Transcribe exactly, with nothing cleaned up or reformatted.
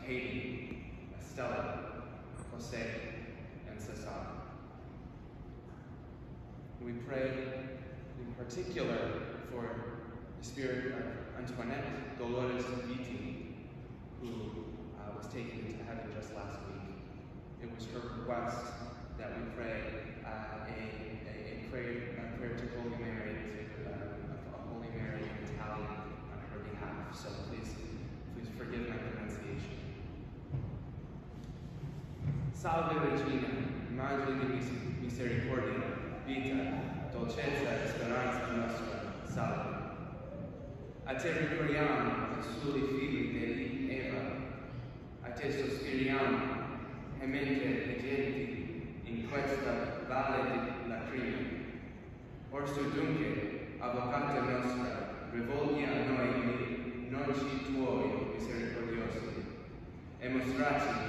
Katie, Estella, Jose, and Cesar. We pray in particular for the spirit of Antoinette Dolores Vitti, who uh, was taken into heaven just last week. It was her request that we pray uh, a, a, a, prayer, a prayer to Holy Mary, to uh, a Holy Mary in Italian on her behalf. So please, please forgive my pronunciation. Salve Regina, Madre di Misericordia, vita, dolcezza e speranza nostra, salve. A te ricordiamo, soli figli di Eva, a te sospiriamo, gemente e genti, in questa valle di lacrime. Orso dunque, avvocata nostra, rivolgi a noi, noi tuoi misericordiosi, e mostraci